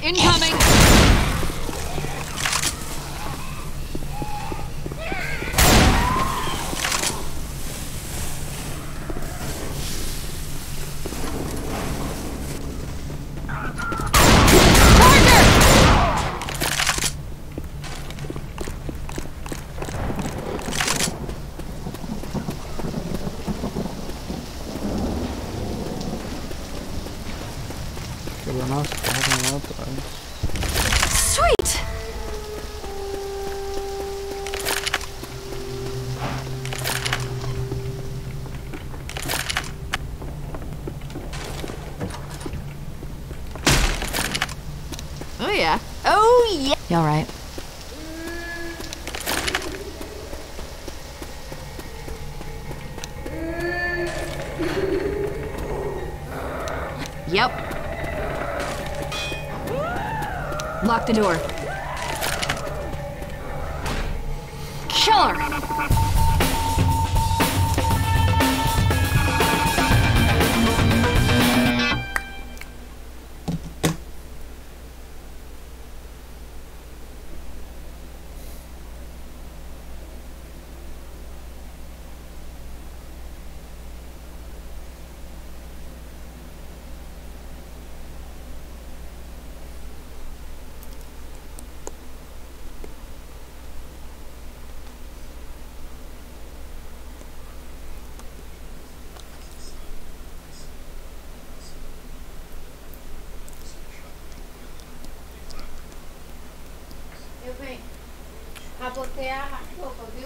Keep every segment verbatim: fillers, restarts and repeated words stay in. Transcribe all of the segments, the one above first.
Incoming! Quebrou nossa carga lá atrás. Sweet! Oh yeah. Oh yeah! You alright? Yep. Lock the door. Killer! Eu venho. Rabotei a roupa, viu?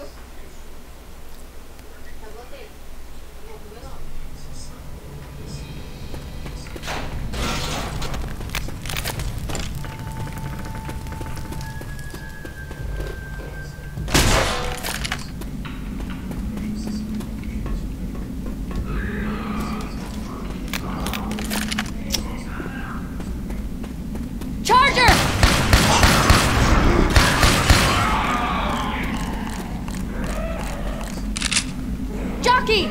Rabotei. Não comeu não. Charger! Jockey!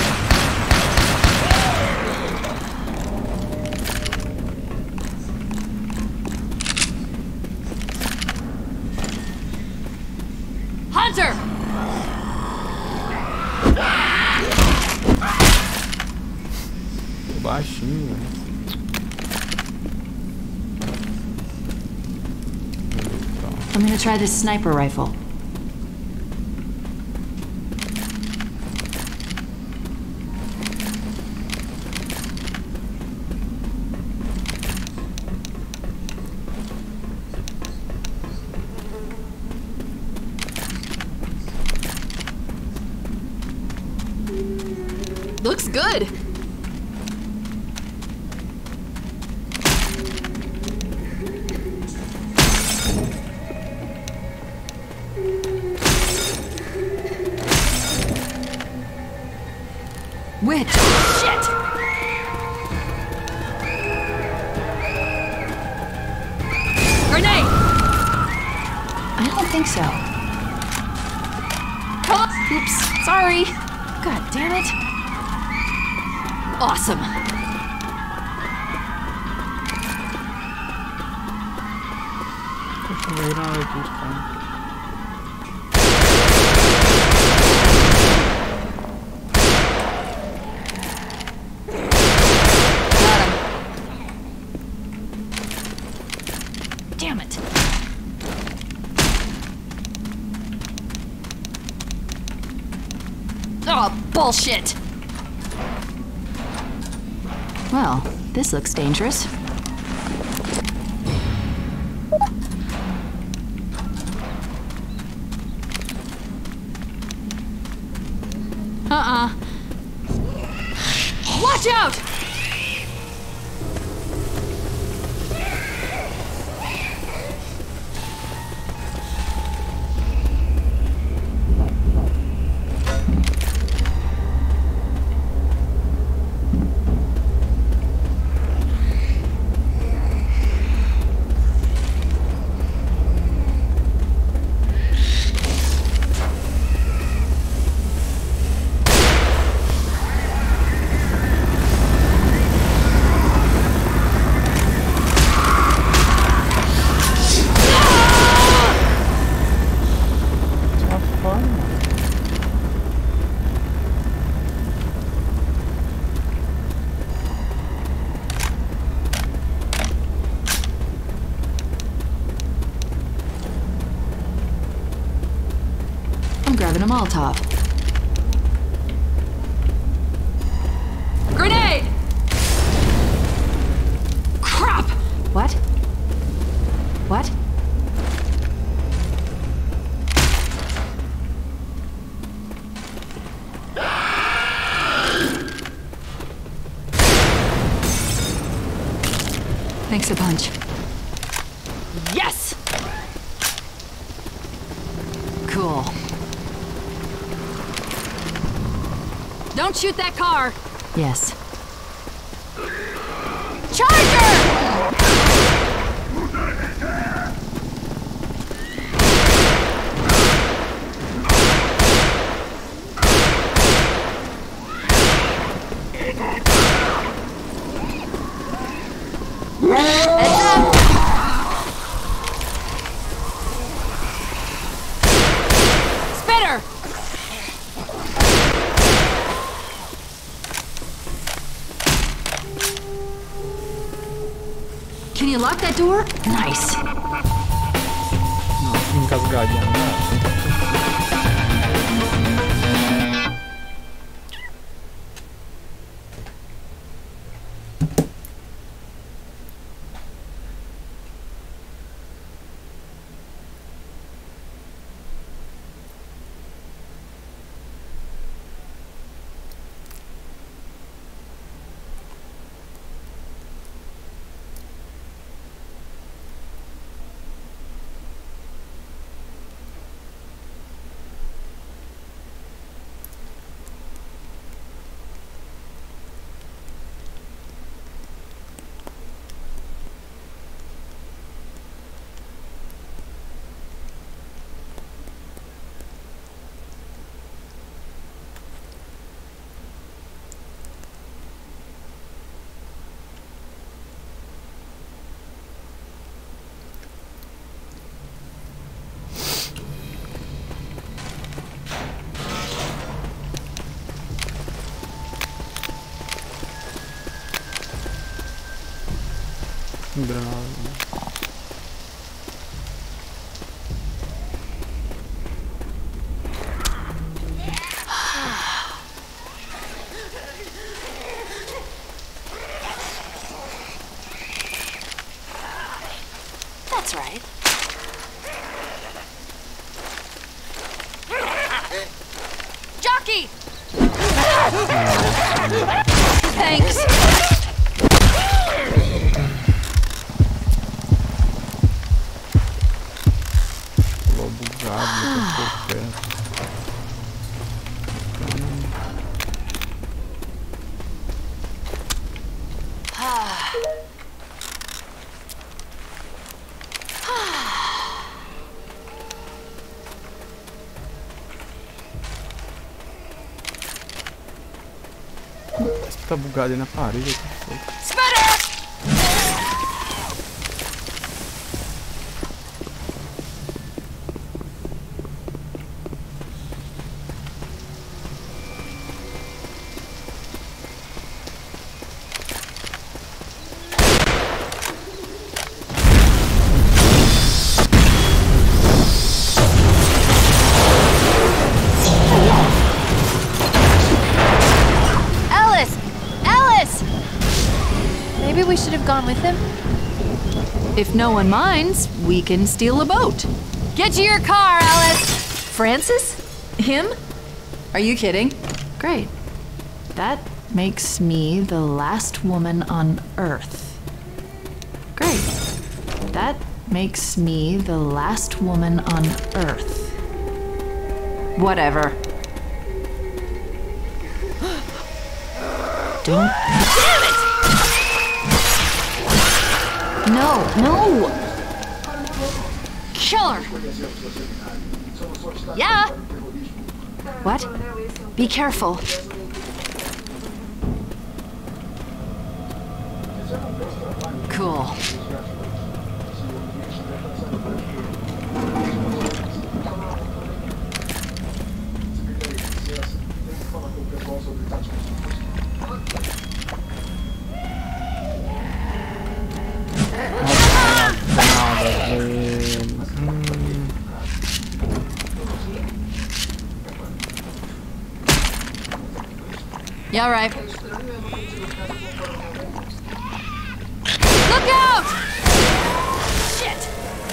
Hunter! Tô baixinho, velho. I'm gonna try this sniper rifle. Looks good. Witch! Shit! Grenade! I don't think so. Oh, oops, sorry. God damn it. Awesome. Deixa eu ver nada disso, cara. Damn it. Oh, bullshit. Well, this looks dangerous. Uh-uh. Watch out! Molotov. Grenade! Crap! What? What? Thanks a bunch. Yes! Cool. Don't shoot that car! Yes. Charger! Spitter! Can you lock that door? Nice. Não, engasgadinha, né? Bravo. That's right. Jockey! Thanks. Tá bugado aí na parede. Maybe we should have gone with him. If no one minds, we can steal a boat. Get to your car, Alice! Francis? Him? Are you kidding? Great. That makes me the last woman on Earth. Great. That makes me the last woman on Earth. Whatever. Don't... Damn it! No, no! Kill her! Yeah? What? Be careful. Cool. Yeah, right. Look out! Shit!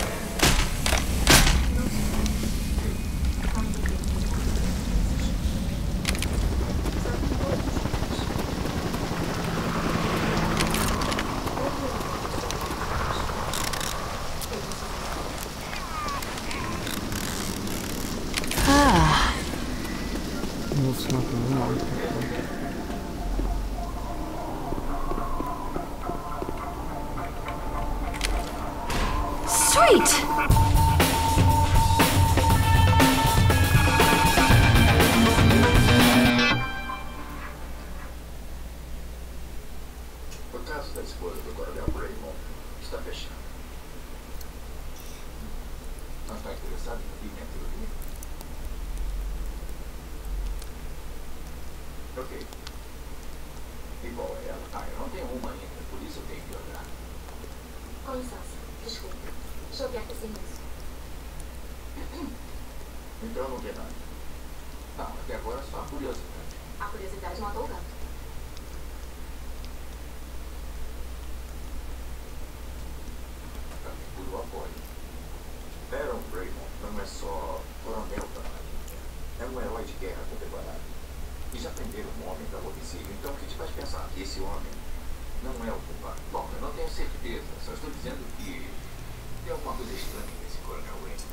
Ah. Não se mata nada. Sweet! O caso da esposa do Coronel Raymond está fechado. Não está interessado em vir minha teoria? Ok. Igual a ela. Ah, eu não tenho uma ainda, por isso eu tenho que olhar. Com licença, desculpe. Joguei a sem isso. Então não tem nada. Não, até agora só a curiosidade. A curiosidade matou o gato. Também por o apoio. Baron Raymond não é só coronel da marinha. É um herói de guerra contemporâneo. E já prenderam um homem pelo homicídio. Então o que te faz pensar que esse homem não é o culpado? Bom, eu não tenho certeza. Só estou dizendo que tem alguma coisa estranha nesse coronel Raymond.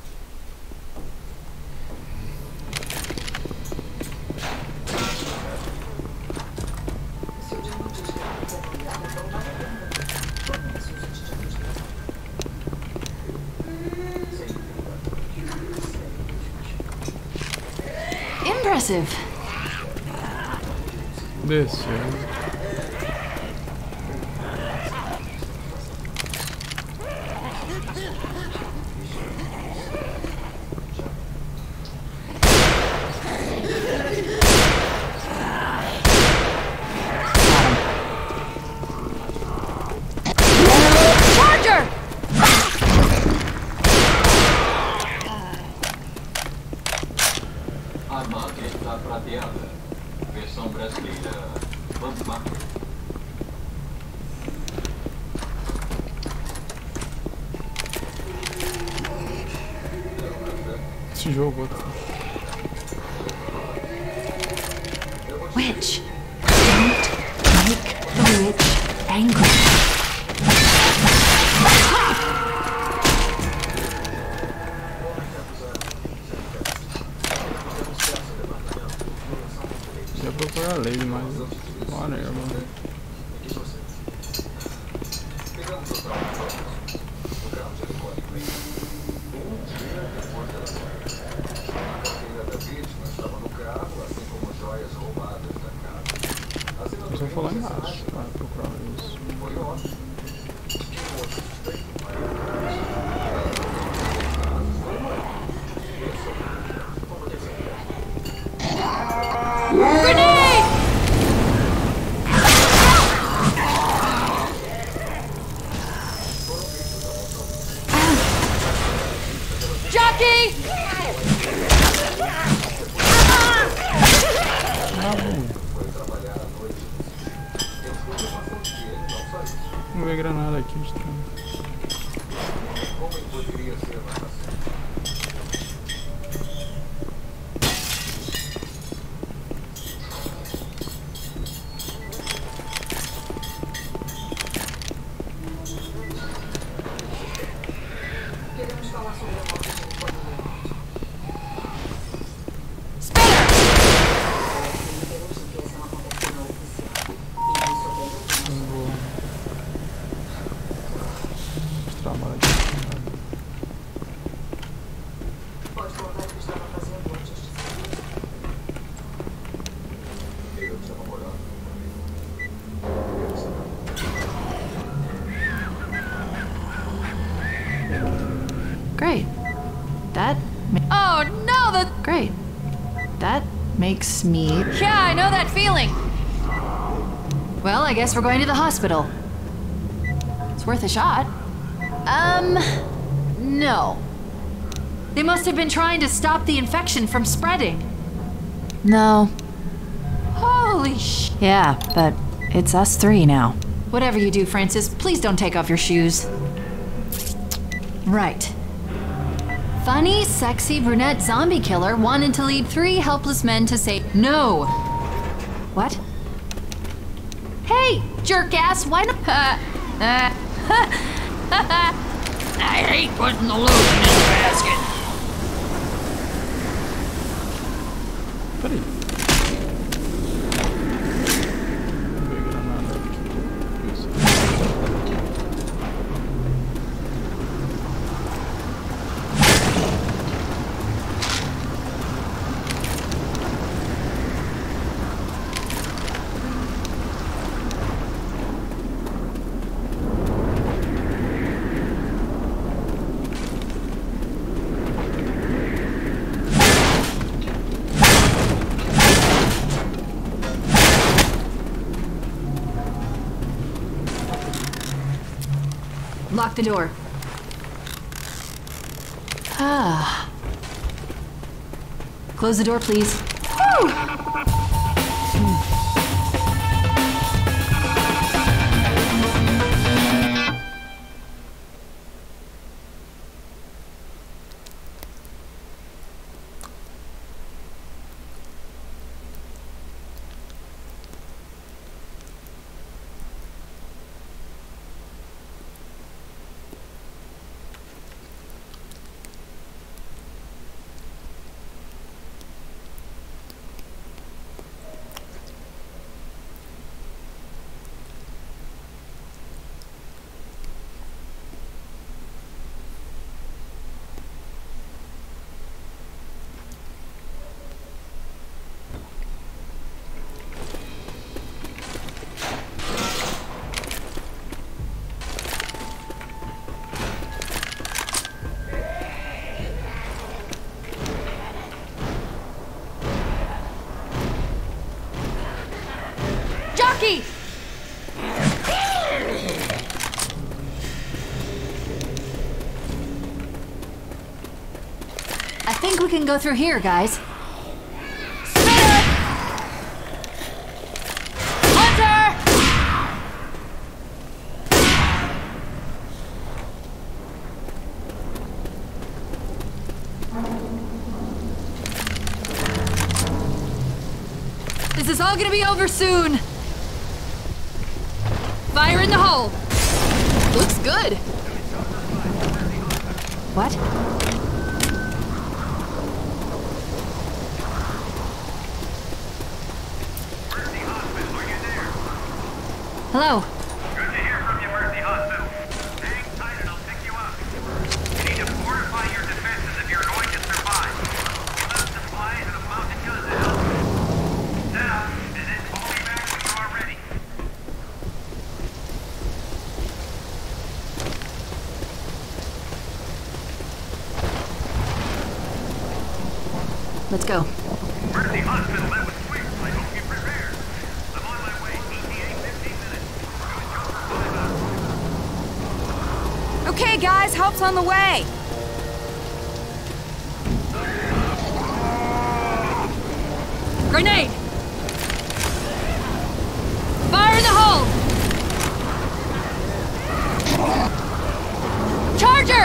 Impressive. Desceu. Charger! A maqueta prateada. Versão brasileira. Vamos lá. Esse jogo outro. Witch, don't make the witch angry. Ia procurar a Lady, mas whatever. Pegamos os dados no carro de helicóptero. Um dia depois da ação. A carteira da vítima estava no carro, assim como joias roubadas da casa. Eu só vou lá embaixo para procurar isso. Foi ótimo. Tinha um outro suspeito, Grenade! Jockey! Vamos ver granada aqui, estranho. como poderia ser uma ação? Queremos falar sobre a morte de Coronel. Queremos que essa não aconteça no oficial. E isso é Não vou mostrar a mala de granada. Pode contar o que estava fazendo antes de sair. Eu estava morando com eu estava Great. That. Ma- oh no, that. Great. That makes me. Yeah, I know that feeling. Well, I guess we're going to the hospital. It's worth a shot. Um. No. They must have been trying to stop the infection from spreading. No. Holy. Holy sh... Yeah, but it's us three now. Whatever you do, Francis, please don't take off your shoes. Right. Funny, sexy, brunette zombie killer wanted to lead three helpless men to say no. What? Hey, jerk ass, why not? Uh, uh, I hate putting the loot in this basket. Peraí. Vou ver granada aqui. Isso. lock the door. Ah. Close the door, please. Whew. Jockey! I think we can go through here, guys. Hunter! This is all gonna be over soon. Fire in the hole! Looks good. What? Hello. Good to hear from you, Mercy Hospital. Hang tight and I'll pick you up. You need to fortify your defenses if you're going to survive. You left supplies and a mountain gun to help you. Set up, and then call me back when you are ready. Let's go. Mercy Hospital, that was quick. I hope you're prepared. I'm on my way. E T A fifteen minutes. Good job for five hours. Okay, guys, help's on the way. Grenade! Fire in the hole! Charger!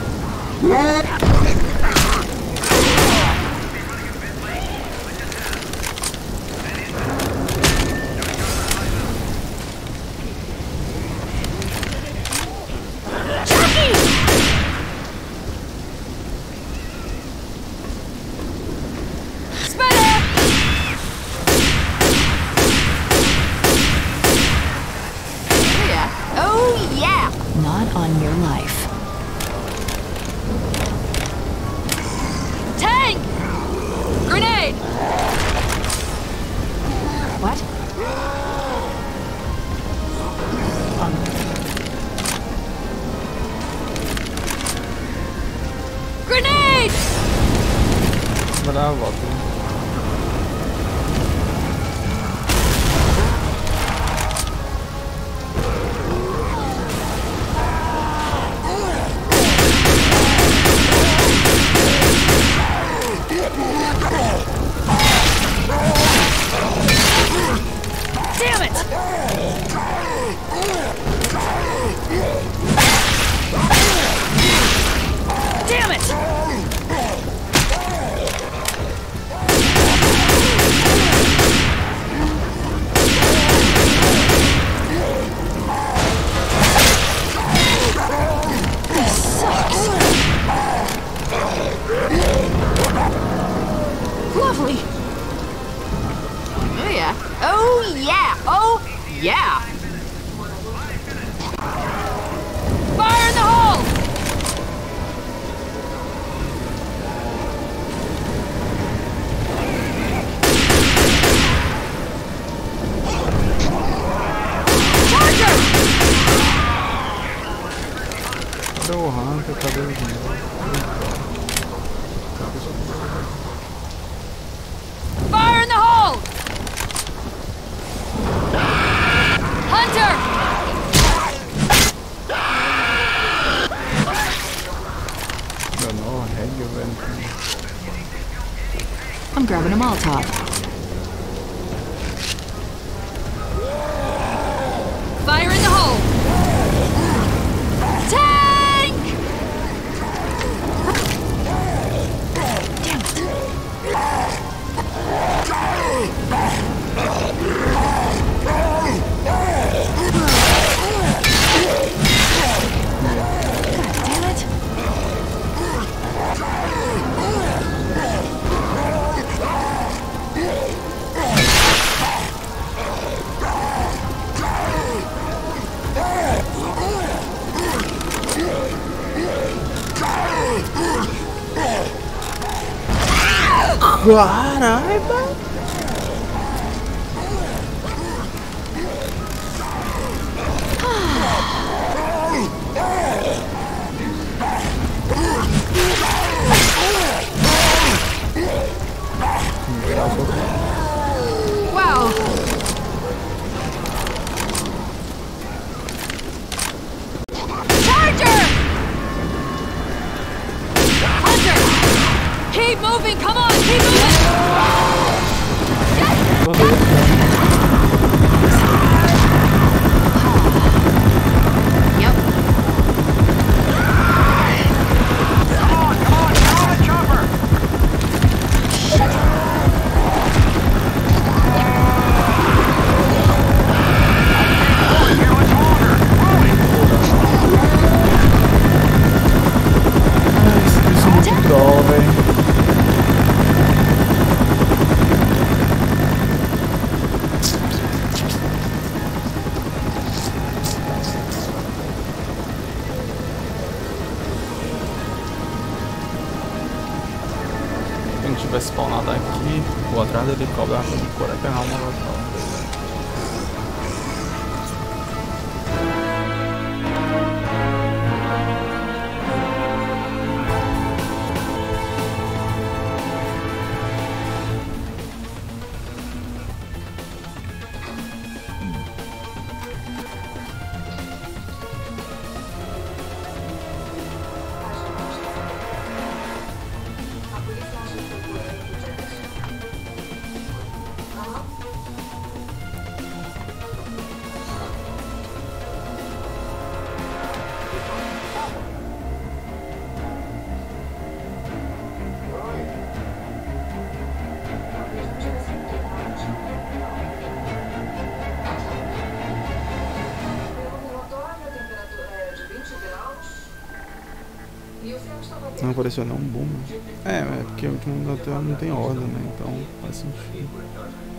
Not on your life. Tank! Grenade! What? Grenade! Bravo, volta. Oh yeah! Oh yeah! Fire in the hole! Charger! Cadê o Hunter? Cadê o Hunter? Fire in the hole! Hunter! Danou a regra, velho. I'm grabbing a Molotov. Fire in the hole! Tank! Damn it! Caralho! Wow. Charger! Hunter! Keep moving, come on, keep moving! Yep. Come on, come on, get on the chopper! Going here much longer. Moving. Isso é muito troll, velho. Se ele tivesse spawnado aqui, vou atrás dele cobrar pra ele correr pegar uma local. A polícia acha que foi ele que Jefferson. Aham. Talvez não tivesse ninguém na hora de no relatório, a temperatura é de vinte graus. E o céu estava Não apareceu nenhum boom. É, é porque o último da Terra não tem ordem, né? Então faz sentido.